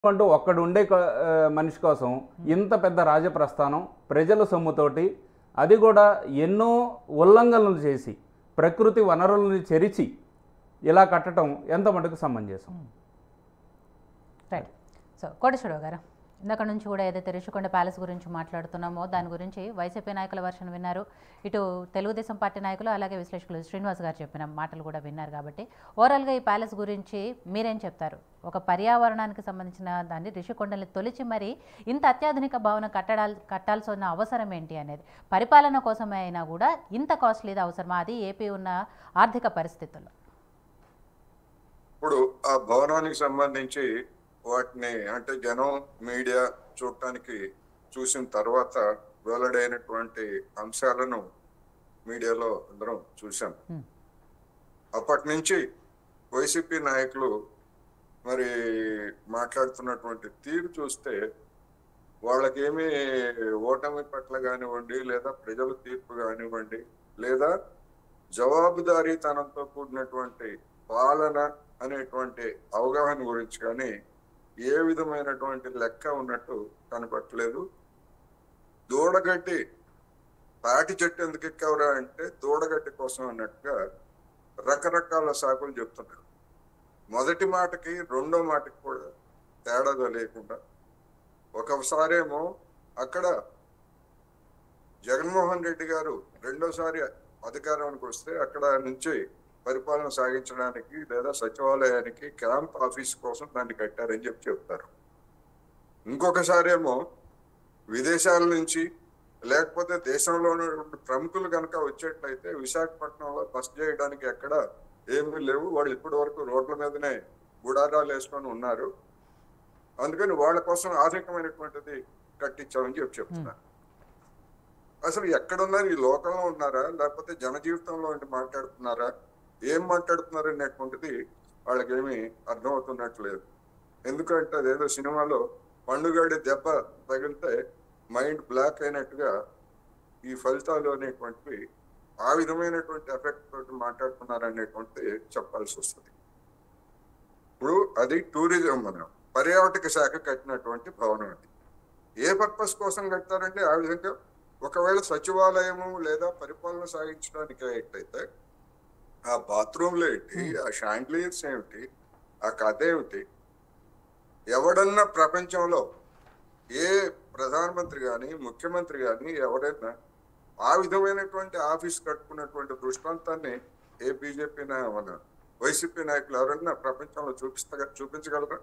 అంటూ ఒక్కడుండే మనిషి కోసం ఇంత పెద్ద రాజప్రస్థానం ప్రజల సొమ్ముతోటి, అది కూడా ఎన్నో ఉల్లంఘనలు చేసి ప్రకృతి వనరులను చెరిచి ఇలా కట్టడం ఎంత మటుకు సమంజసం? రైట్. సో కోటేశ్వరరావు గారు, ఇందాక నుంచి కూడా ఏదైతే రిషికొండ ప్యాలెస్ గురించి మాట్లాడుతున్నామో దాని గురించి వైసీపీ నాయకుల వర్షన్ విన్నారు, ఇటు తెలుగుదేశం పార్టీ నాయకులు అలాగే విశ్లేషకులు శ్రీనివాస్ గారు చెప్పిన మాటలు కూడా విన్నారు. కాబట్టి ఓవరాల్గా ఈ ప్యాలెస్ గురించి మీరేం చెప్తారు? ఒక పర్యావరణానికి సంబంధించిన దాన్ని రిషికొండల్ని తొలిచి మరి ఇంత అత్యాధునిక భవన కట్టాల్సి ఉన్న అవసరం ఏంటి అనేది, పరిపాలన కోసమే అయినా కూడా ఇంత కాస్ట్లీది అవసరమా, అది ఏపీ ఉన్న ఆర్థిక పరిస్థితుల్లో? ఇప్పుడు ఆ భవనానికి సంబంధించి వాటిని అంటే జనం మీడియా చూడటానికి చూసిన తర్వాత వెల్లడైనటువంటి అంశాలను మీడియాలో అందరం చూసాం. అప్పటి నుంచి వైసీపీ నాయకులు మరి మాట్లాడుతున్నటువంటి తీరు చూస్తే వాళ్ళకేమీ ఓటమి పట్ల కానివ్వండి, లేదా ప్రజల తీర్పు కానివ్వండి, లేదా జవాబుదారీతనంతో కూడినటువంటి పాలన అనేటువంటి అవగాహన గురించి కానీ ఏ విధమైనటువంటి లెక్క ఉన్నట్టు కనపట్టలేదు. దూడగడ్డి తాటి చెట్టు ఎందుకు ఎక్కవరా అంటే దూడగడ్డి కోసం అన్నట్టుగా రకరకాల సాకులు చెప్తున్నారు. మొదటి మాటకి రెండో మాటకి కూడా తేడా లేకుండా ఒకసారేమో అక్కడ జగన్మోహన్ రెడ్డి గారు రెండోసారి అధికారానికి వస్తే అక్కడ నుంచి పరిపాలన సాగించడానికి లేదా సచివాలయానికి క్యాంప్ ఆఫీస్ కోసం దాన్ని కట్టారని చెప్తారు. ఇంకొకసారేమో విదేశాల నుంచి లేకపోతే దేశంలో ఉన్నటువంటి ప్రముఖులు కనుక వచ్చేట్లయితే విశాఖపట్నంలో బస చేయడానికి ఎక్కడ ఏమీ లేవు, వాళ్ళు ఇప్పటి వరకు రోడ్ల మీదనే గుడారాలు వేసుకొని ఉన్నారు, అందుకని వాళ్ళ కోసం ఆధునికమైనటువంటిది కట్టించామని చెప్తున్నారు. అసలు ఎక్కడున్నారు? ఈ లోకంలో ఉన్నారా లేకపోతే జనజీవితంలో మాట్లాడుతున్నారా? ఏం మాట్లాడుతున్నారు అనేటువంటిది వాళ్ళకేమీ అర్థమవుతున్నట్లేదు. ఎందుకంటే అదేదో సినిమాలో పండుగడి దెబ్బ తగిలితే మైండ్ బ్లాక్ అయినట్టుగా ఈ ఫలితాలు అనేటువంటివి ఆ విధమైనటువంటి ఎఫెక్ట్ తోటి మాట్లాడుతున్నారు అనేటువంటిది చెప్పాల్సి వస్తుంది. ఇప్పుడు అది టూరిజం, మనం పర్యాటక శాఖ కట్టినటువంటి భవనం. అది ఏ పర్పస్ కోసం కట్టారంటే ఆ విధంగా ఒకవేళ సచివాలయము లేదా పరిపాలన సాగించడానికి అయితే ఆ బాత్రూమ్లు ఏంటి, ఆ షాండ్లియర్స్ ఏమిటి, ఆ కథ ఏమిటి? ఎవడన్నా ప్రపంచంలో ఏ ప్రధానమంత్రి కానీ ముఖ్యమంత్రి కానీ ఎవరైనా ఆ విధమైనటువంటి ఆఫీస్ కట్టుకున్నటువంటి దృష్టాంతాన్ని ఏ బీజేపీ మన వైసీపీ నాయకులు ఎవరైనా ప్రపంచంలో చూపించగలరా?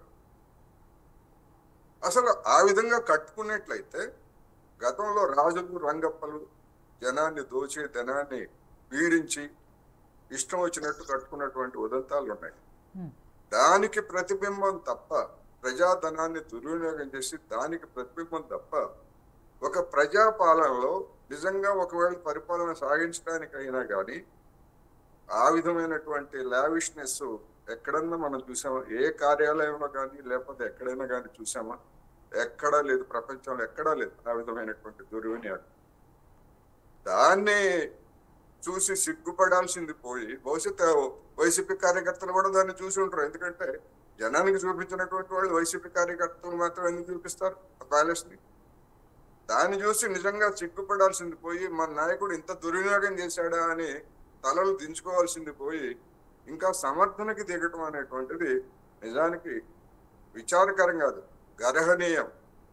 అసలు ఆ విధంగా కట్టుకున్నట్లయితే గతంలో రాజులు రంగప్పలు జనాన్ని దోచి ధనాన్ని పీడించి ఇష్టం వచ్చినట్టు కట్టుకున్నటువంటి ఉదంతాలు ఉన్నాయి. దానికి ప్రతిబింబం తప్ప, ప్రజాధనాన్ని దుర్వినియోగం చేసి దానికి ప్రతిబింబం తప్ప ఒక ప్రజాపాలనలో నిజంగా ఒకవేళ పరిపాలన సాగించడానికైనా కానీ ఆ విధమైనటువంటి లావిష్నెస్ ఎక్కడన్నా మనం చూసామా? ఏ కార్యాలయంలో కానీ లేకపోతే ఎక్కడైనా కానీ చూసామా? ఎక్కడా లేదు, ప్రపంచంలో ఎక్కడా లేదు ఆ విధమైనటువంటి దుర్వినియోగం. దాన్ని చూసి సిగ్గుపడాల్సింది పోయి భవిష్యత్ వైసీపీ కార్యకర్తలు కూడా దాన్ని చూసి ఉంటారు. ఎందుకంటే జనానికి చూపించినటువంటి వాళ్ళు వైసీపీ కార్యకర్తలు మాత్రం ఎందుకు చూపిస్తారు ఆ ప్యాలెస్ ని? దాన్ని చూసి నిజంగా సిగ్గుపడాల్సింది పోయి మన నాయకుడు ఇంత దుర్వినియోగం చేశాడా అని తలలు దించుకోవాల్సింది పోయి ఇంకా సమర్థనకి దిగటం అనేటువంటిది నిజానికి విచారకరం కాదు, గర్హనీయం.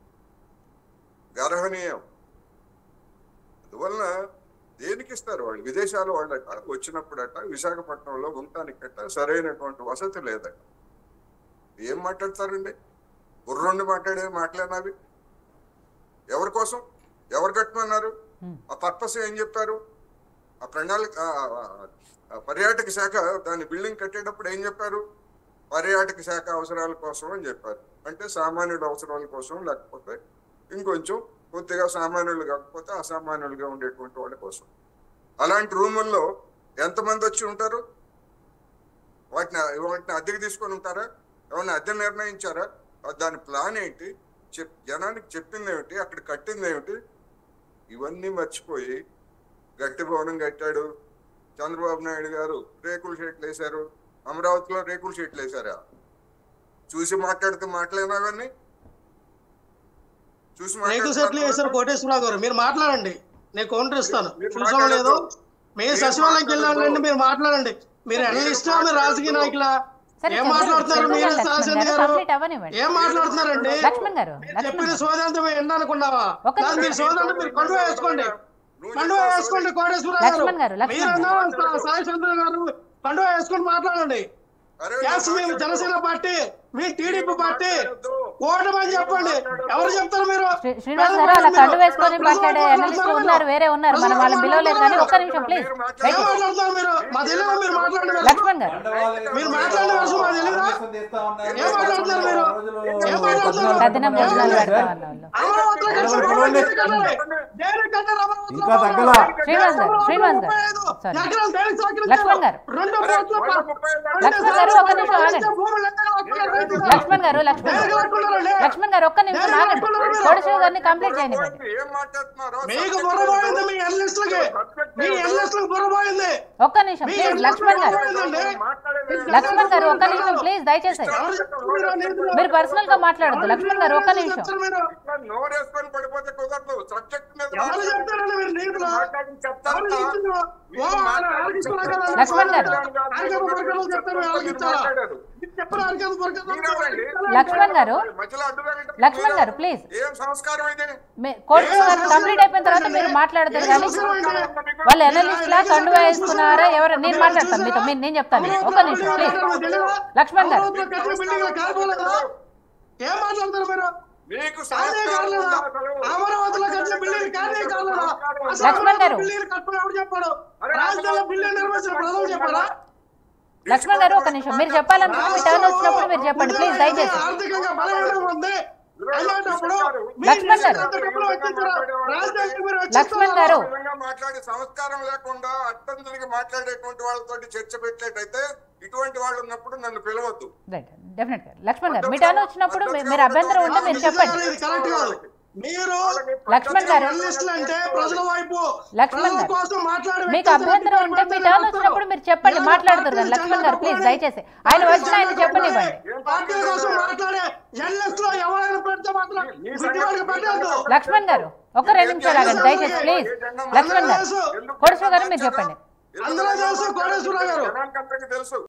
అందువలన దేనికి ఇస్తారు వాళ్ళు? విదేశాలు వాళ్ళట వచ్చినప్పుడట విశాఖపట్నంలో ఉండటానికట సరైనటువంటి వసతి లేదట. ఏం మాట్లాడతారండి? బుర్రండి మాట్లాడేవి ఎవరి కోసం? ఎవరు కట్టమన్నారు? ఆ పర్పస్ ఏం చెప్పారు? ఆ ప్రణాళిక పర్యాటక శాఖ దాని బిల్డింగ్ కట్టేటప్పుడు ఏం చెప్పారు? పర్యాటక శాఖ అవసరాల కోసం అని చెప్పారు. అంటే సామాన్యుల అవసరాల కోసం, లేకపోతే ఇంకొంచెం కొద్దిగా సామాన్యులు కాకపోతే అసామాన్యులుగా ఉండేటువంటి వాళ్ళ కోసం. అలాంటి రూముల్లో ఎంతమంది వచ్చి ఉంటారు? వాటిని అద్దెకి తీసుకొని ఉంటారా? ఏమన్నా అద్దె నిర్ణయించారా? దాని ప్లాన్ ఏంటి? జనానికి చెప్పింది ఏమిటి? అక్కడ కట్టింది ఏమిటి? ఇవన్నీ మర్చిపోయి గట్టి భవనం కట్టాడు చంద్రబాబు నాయుడు గారు, రేకుల షెట్లు వేశారు. అమరావతిలో రేకుల షెట్లు వేశారా? చూసి మాట్లాడితే మాట్లాడినా అవన్నీ చూసి రైతు సెటిల్ చేశారు కోటేశ్వరరావు గారు. మీరు మాట్లాడండి, నేను కౌంటర్ ఇస్తాను. చూసామో లేదో మీరు సచివాలయంకి వెళ్ళండి, మీరు మాట్లాడండి. మీరు అనలిస్టా, మీరు రాజకీయ నాయకులా? ఏం మాట్లాడుతున్నారు మీరు? శాసన గారు ఏం మాట్లాడుతున్నారండి? చెప్పిన సోదంతం ఎండనుకున్నావా? మీరు సోదంతం మీరు కండువా వేసుకోండి, కండువా వేసుకోండి. కోటేశ్వరరావు గారు మీరన్నా సాయి చంద్ర గారు కండువా వేసుకొని మాట్లాడండి. మేము జనసేన పార్టీ, మీ టీడీపీ పార్టీ ఓటమని చెప్పండి. ఎవరు చెప్తారు మీరు? శ్రీనివాస్ గారు అలా కండు వేసుకొని మాట్లాడే అనలిస్టులు ఉన్నారు, వేరే ఉన్నారు, మనం వాళ్ళని పిలవలేదు. కానీ ఒక్క నిమిషం ప్లీజ్. ఏం మాట్లాడతారు మీరు? మా తెలియదా మీరు మాట్లాడండి? లక్ష్మణ్ గారు మీరు మాట్లాడే వర్షం మా తెలియదా? ఏం మాట్లాడతారు మీరు? ఏం మాట్లాడతారు? తదినం భోజనాలు పెడతామన్న వాళ్ళు. శ్రీనివాస్ గారు, శ్రీనివాస్ గారు, లక్ష్మణ్ గారు, లక్ష్మణ్ గారు ఒక్క నిమిషం ఆగండి. లక్ష్మణ్ గారు, లక్ష్మణ్ గారు ఒక్క నిమిషం ఆగండి. కోటేశ్వర గారిని కంప్లీట్ చేయనివ్వండి. ఒక్క నిమిషం ప్లీజ్. లక్ష్మణ్ గారు, లక్ష్మణ్ గారు ఒక్క నిమిషం ప్లీజ్, దయచేసి మీరు పర్సనల్ గా మాట్లాడద్దు. లక్ష్మణ్ గారు ఒక్క నిమిషం. లక్ష్మణ్ గారు, లక్ష్మణ్ గారు, లక్ష్మణ్ గారు ప్లీజ్. కోటేశ్వర గారు కంప్లీట్ అయిపోయిన తర్వాత మీరు మాట్లాడతారు. కానీ వాళ్ళు ఎనలిస్ట్ లా కండువా వేసుకున్నారా ఎవరు? నేను మాట్లాడతాను మీతో, నేను చెప్తాను. ఒక్క నిమిషం ప్లీజ్. లక్ష్మణ్ గారు, ఏం మాట్లాడతారు మీరు? లక్ష్మణ్ గారు, లక్ష్మణ్ గారు ఒక నిమిషం. మీరు చెప్పాలనుకుంటే మీ టర్న్ వచ్చినప్పుడు మీరు చెప్పండి ప్లీజ్, దయచేసి. లక్ష్మణ్ గారు, లక్ష్మణ్ గారు మాట్లాడే సంస్కారం లేకుండా అట్టంతులకి మాట్లాడేటువంటి వాళ్ళతో చర్చ పెట్టేటైతే ఇటువంటి వాళ్ళు ఉన్నప్పుడు నన్ను పిలవద్దు. డెఫినెట్ గా లక్ష్మణ్ గారు మీ టర్న్ వచ్చినప్పుడు మీరు అభ్యంతరం ఉంటే మీరు చెప్పండి. లక్ష్మణ్ గారు, లక్ష్మణ్ గారు మీకు అభ్యంతరం ఉంటే మీ టర్న్ వచ్చినప్పుడు మీరు చెప్పండి, మాట్లాడుతారు కదా. లక్ష్మణ్ గారు ప్లీజ్ దయచేసి ఆయన వచ్చిన ఆయన చెప్పనివ్వండి. లక్ష్మణ్ గారు ఒక 2 నిమిషాలు ఆగండి దయచేసి ప్లీజ్. లక్ష్మణ్ గారు, కోటేశ్వర గారు మీరు చెప్పండి. తెలుసు